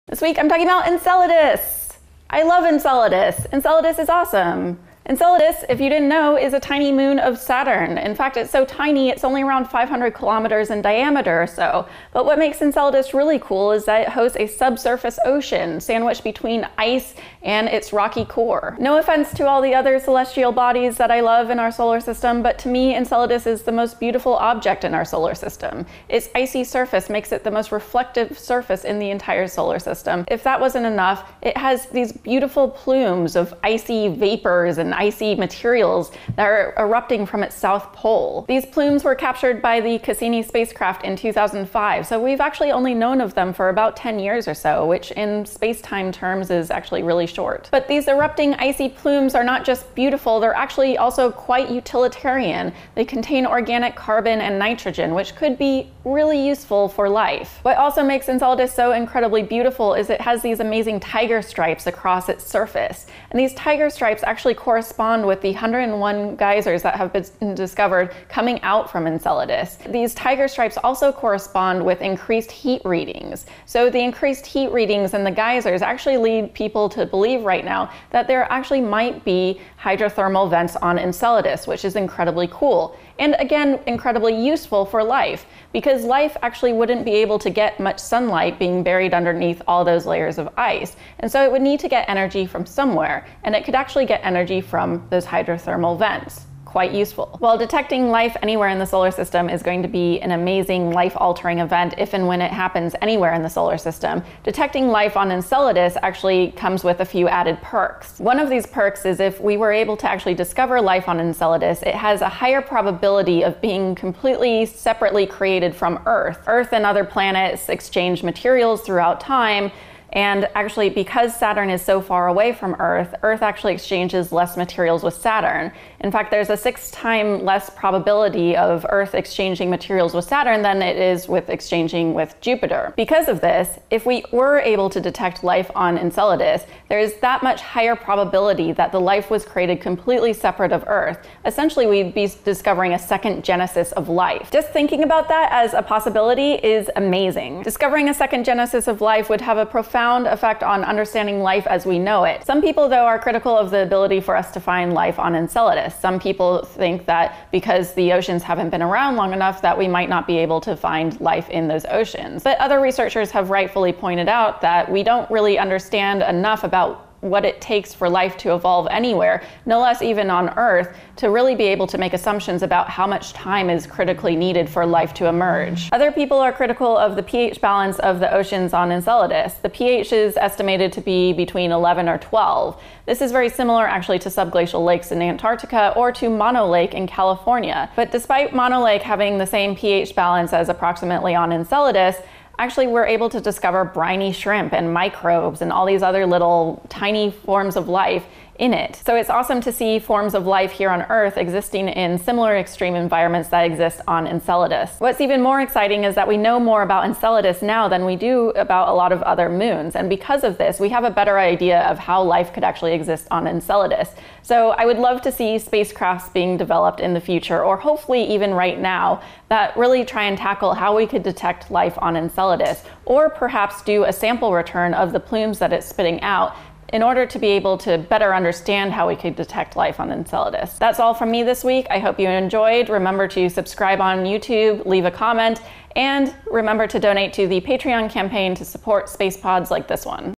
This week I'm talking about Enceladus. I love Enceladus. Enceladus is awesome. Enceladus, if you didn't know, is a tiny moon of Saturn. In fact, it's so tiny, it's only around 500 kilometers in diameter or so. But what makes Enceladus really cool is that it hosts a subsurface ocean sandwiched between ice and its rocky core. No offense to all the other celestial bodies that I love in our solar system, but to me, Enceladus is the most beautiful object in our solar system. Its icy surface makes it the most reflective surface in the entire solar system. If that wasn't enough, it has these beautiful plumes of icy vapors and icy materials that are erupting from its south pole. These plumes were captured by the Cassini spacecraft in 2005, so we've actually only known of them for about 10 years or so, which in space-time terms is actually really short. But these erupting icy plumes are not just beautiful, they're actually also quite utilitarian. They contain organic carbon and nitrogen, which could be really useful for life. What also makes Enceladus so incredibly beautiful is it has these amazing tiger stripes across its surface. And these tiger stripes actually correspond with the 101 geysers that have been discovered coming out from Enceladus. These tiger stripes also correspond with increased heat readings. So the increased heat readings in the geysers actually lead people to believe right now that there actually might be hydrothermal vents on Enceladus, which is incredibly cool. And again, incredibly useful for life, because life actually wouldn't be able to get much sunlight being buried underneath all those layers of ice. And so it would need to get energy from somewhere, and it could actually get energy from those hydrothermal vents. Quite useful. While detecting life anywhere in the solar system is going to be an amazing life-altering event if and when it happens anywhere in the solar system, detecting life on Enceladus actually comes with a few added perks. One of these perks is if we were able to actually discover life on Enceladus, it has a higher probability of being completely separately created from Earth. Earth and other planets exchange materials throughout time, and actually, because Saturn is so far away from Earth, Earth actually exchanges less materials with Saturn. In fact, there's a 6x less probability of Earth exchanging materials with Saturn than it is with exchanging with Jupiter. Because of this, if we were able to detect life on Enceladus, there is that much higher probability that the life was created completely separate of Earth. Essentially, we'd be discovering a second genesis of life. Just thinking about that as a possibility is amazing. Discovering a second genesis of life would have a profound effect on understanding life as we know it. Some people, though, are critical of the ability for us to find life on Enceladus. Some people think that because the oceans haven't been around long enough that we might not be able to find life in those oceans. But other researchers have rightfully pointed out that we don't really understand enough about what it takes for life to evolve anywhere, no less even on Earth, to really be able to make assumptions about how much time is critically needed for life to emerge. Other people are critical of the pH balance of the oceans on Enceladus. The pH is estimated to be between 11 or 12. This is very similar actually to subglacial lakes in Antarctica or to Mono Lake in California. But despite Mono Lake having the same pH balance as approximately on Enceladus, actually, we're able to discover briny shrimp and microbes and all these other little tiny forms of life in it. So it's awesome to see forms of life here on Earth existing in similar extreme environments that exist on Enceladus. What's even more exciting is that we know more about Enceladus now than we do about a lot of other moons. And because of this, we have a better idea of how life could actually exist on Enceladus. So I would love to see spacecrafts being developed in the future, or hopefully even right now, that really try and tackle how we could detect life on Enceladus, or perhaps do a sample return of the plumes that it's spitting out in order to be able to better understand how we could detect life on Enceladus. That's all from me this week. I hope you enjoyed. Remember to subscribe on YouTube, leave a comment, and remember to donate to the Patreon campaign to support space pods like this one.